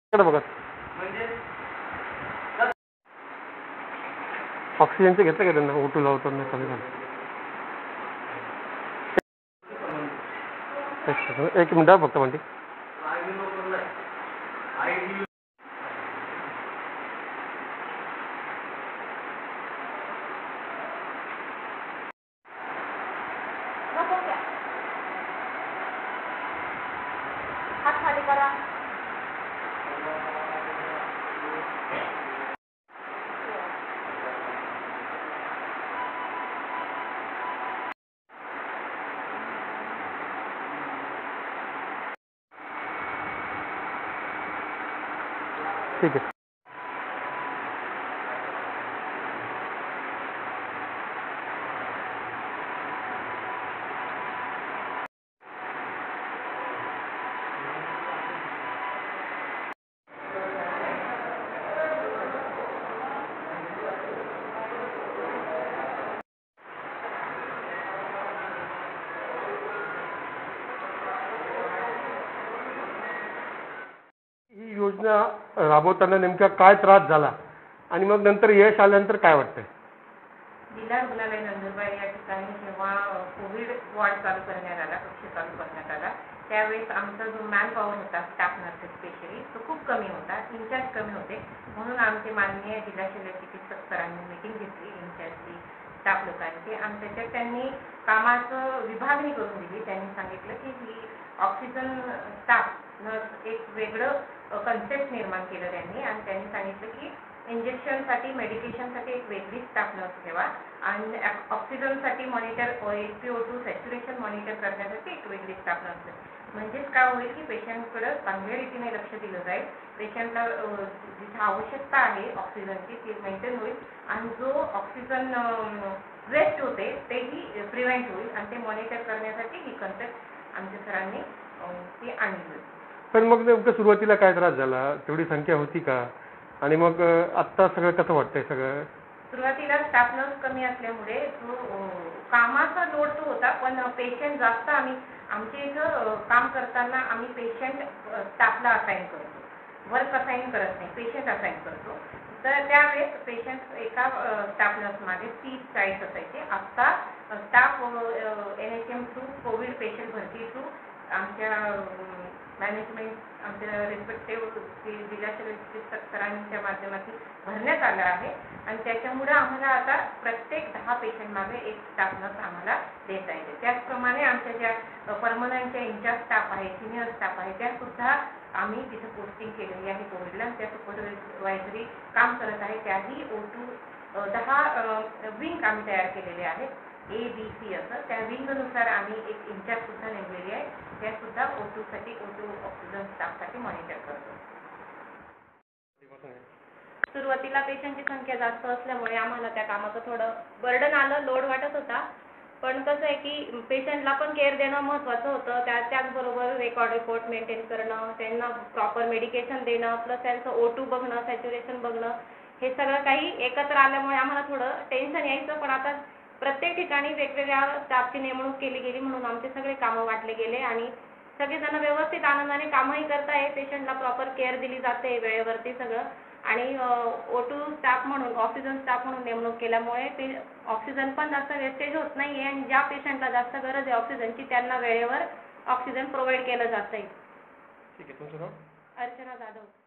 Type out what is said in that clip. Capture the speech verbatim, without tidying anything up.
कडे बघा ऑक्सिजनचं घेतलं का त्यांना ओटू लावताना कमी झालं. एक मिनिट फक्त म्हणते हात खाली करा. ठीक आहे. ही योजना राबवताना नेमका काय त्रास झाला आणि मग नंतर यश आल्यानंतर काय वाटतंय? जिल्हा रुग्णालय नंदुरबार या ठिकाणी जेव्हा कोविड वॉर्ड चालू करण्यात आला, कक्ष चालू करण्यात आला, त्यावेळेस आमचा जो मॅन पॉवर होता स्टाफ नर्सेस स्पेशली तो खूप कमी होता, इन्चार्ज कमी होते. म्हणून आमचे माननीय जिल्हा शल्य चिकित्सक सरांनी मीटिंग घेतली इन्चार्जची स्टाफ लोकांची आणि त्याच्यात त्यांनी कामाचं विभागणी करून दिली. त्यांनी सांगितलं की ही ऑक्सिजन स्टाफ नर्स एक वेगळं कन्सेप्ट निर्माण केलं त्यांनी आणि त्यांनी सांगितलं की इंजेक्शनसाठी मेडिकेशनसाठी एक वेगळी स्टाफ नर्स ठेवा आणि ऑक्सिजनसाठी monitor H P O two saturation monitor करण्यासाठी एक वेगळी स्टाफ नर्स. म्हणजेच काय होईल की पेशंटकडे चांगल्या रीतीने लक्ष दिलं जाईल, पेशंटला जिथे आवश्यकता आहे ऑक्सिजनची ती मेंटेन होईल आणि जो ऑक्सिजन वेस्ट होते तेही प्रिव्हेंट होईल आणि ते मॉनिटर करण्यासाठी ही कन्सेप्ट आमच्या सरांनी ती आणली. पण मग नेमकं सुरुवातीला काय त्रास झाला? तेवढी संख्या होती का? आणि मग आत्ता सगळं कसं वाटतंय? सगळं सुरुवातीला स्टाफ नर्स कमी असल्यामुळे जो कामाचा लोड तो होता, पण पेशंट जास्त आम्ही आमच्या इथं काम करताना आम्ही पेशंट स्टाफला असाइन करतो, वर्क असाइन करत नाही, पेशंट असाइन करतो. तर त्यावेळेस पेशंट एका स्टाफ नर्स मागे तीस चाळीस असायचे. आत्ता staff N H M through covid patient भरती थ्रू आमच्या मॅनेजमेंट आमच्या रिस्पेक्टिव्ह जिल्हा शल्य चिकित्सक सरांच्या माध्यमातून भरण्यात आलं आहे आणि त्याच्यामुळे आम्हाला आता प्रत्येक दहा पेशंट मागे एक स्टाफ नर्स आम्हाला देता येते. त्याचप्रमाणे आमच्या ज्या परमनंटच्या इंचार्ज स्टाफ आहे, सिनियर स्टाफ आहे, त्या सुद्धा आम्ही तिथे पोस्टिंग केलेली आहे कोविडला. त्या सुपरवायझरी काम करत आहे. त्याही ओ टू दहा विंग आम्ही तयार केलेले आहेत, ए बी सी असं. त्या विंगनुसार आम्ही एक इंचार्ज सुद्धा नेमलेली आहे, त्या सुद्धा ओ टू साठी ओ टू ऑक्सिजन स्टाफसाठी मॉनिटर करतो. सुरुवातीला पेशंटची संख्या जास्त असल्यामुळे आम्हाला त्या कामाचं थोडं बर्डन आलं, लोड वाटत होता. पण कसं आहे की पेशंटला पण केअर देणं महत्त्वाचं होतं. त्या त्याचबरोबर रेकॉर्ड रिपोर्ट मेंटेन करणं, त्यांना प्रॉपर मेडिकेशन देणं, प्लस त्यांचं ओ टू बघणं, सॅच्युरेशन बघणं, हे सगळं काही एकत्र आल्यामुळे आम्हाला थोडं टेन्शन यायचं. पण आता प्रत्येक ठिकाणी वेगवेगळ्या स्टाफची नेमणूक केली गेली म्हणून आमचे सगळे कामं वाटले गेले आणि सगळेजण व्यवस्थित आनंदाने कामही करताय. पेशंटला प्रॉपर केअर दिली जाते वेळेवरती सगळं. आणि ओ टू स्टाफ म्हणून ऑक्सिजन स्टाफ म्हणून नेमणूक केल्यामुळे ते ऑक्सिजन पण जास्त वेस्टेज होत नाही आहे आणि ज्या पेशंटला जास्त गरज आहे ऑक्सिजनची त्यांना वेळेवर ऑक्सिजन प्रोव्हाइड केलं जात आहे. ठीक आहे. तुमचं नाव? अर्चना जाधव.